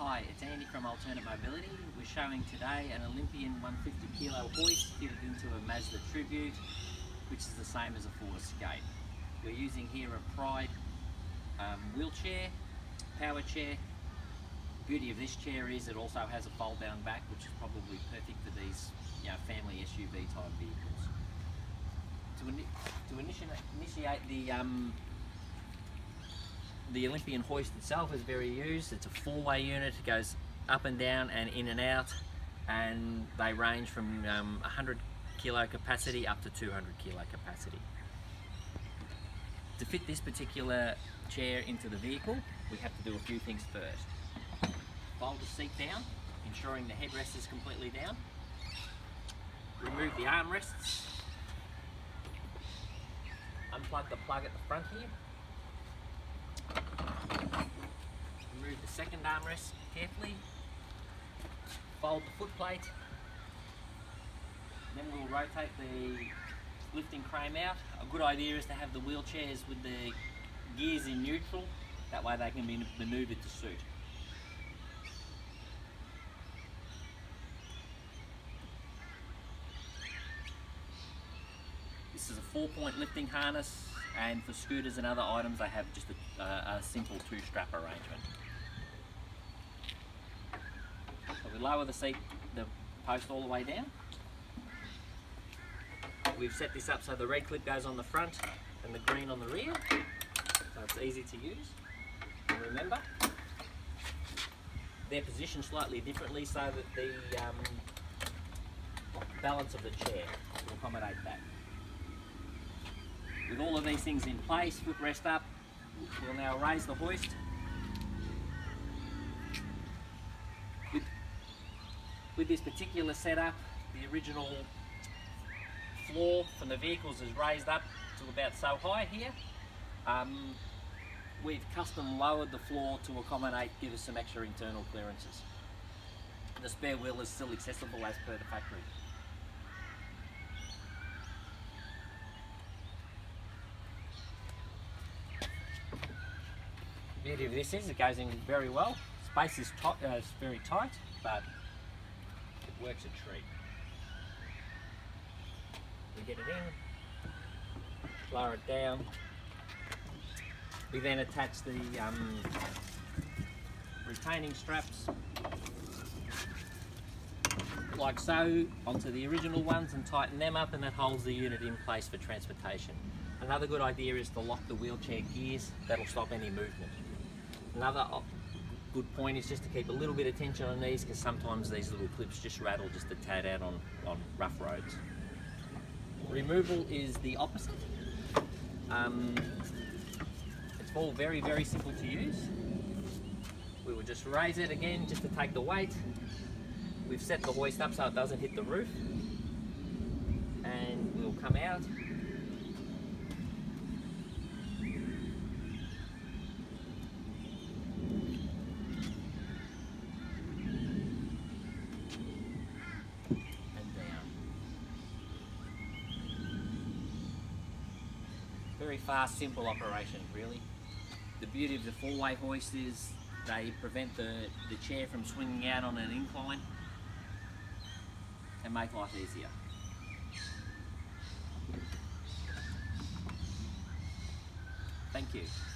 Hi, it's Andy from Alternate Mobility. We're showing today an Olympian 150 kilo hoist fitted into a Mazda Tribute, which is the same as a Ford Escape. We're using here a Pride wheelchair, power chair. Beauty of this chair is it also has a fold down back, which is probably perfect for these family SUV type vehicles. To initiate the Olympian hoist itself is very used. It's a four-way unit. It goes up and down and in and out, and they range from 100 kilo capacity up to 200 kilo capacity. To fit this particular chair into the vehicle, we have to do a few things first. Fold the seat down, ensuring the headrest is completely down. Remove the armrests. Unplug the plug at the front here. Remove the second armrest carefully. Fold the foot plate. Then we'll rotate the lifting frame out. A good idea is to have the wheelchairs with the gears in neutral. That way they can be manoeuvred to suit. This is a 4-point lifting harness, and for scooters and other items they have just a simple 2-strap arrangement. So we lower the post all the way down. We've set this up so the red clip goes on the front and the green on the rear, so it's easy to use. And remember, they're positioned slightly differently so that the balance of the chair will accommodate that. With all of these things in place, footrest up, we'll now raise the hoist. With this particular setup, the original floor from the vehicles is raised up to about so high here. We've custom lowered the floor to accommodate, give us some extra internal clearances. The spare wheel is still accessible as per the factory. The beauty of this is it goes in very well. Space is very tight, but it works a treat. We get it in, lower it down. We then attach the retaining straps like so onto the original ones and tighten them up, and that holds the unit in place for transportation. Another good idea is to lock the wheelchair gears. That'll stop any movement. Another good point is just to keep a little bit of tension on these, because sometimes these little clips just rattle just a tad out on rough roads. Removal is the opposite. It's all very, very simple to use. We will just raise it again just to take the weight. We've set the hoist up so it doesn't hit the roof, and we'll come out. Very fast, simple operation, really. The beauty of the 4-way hoist is they prevent the chair from swinging out on an incline and make life easier. Thank you.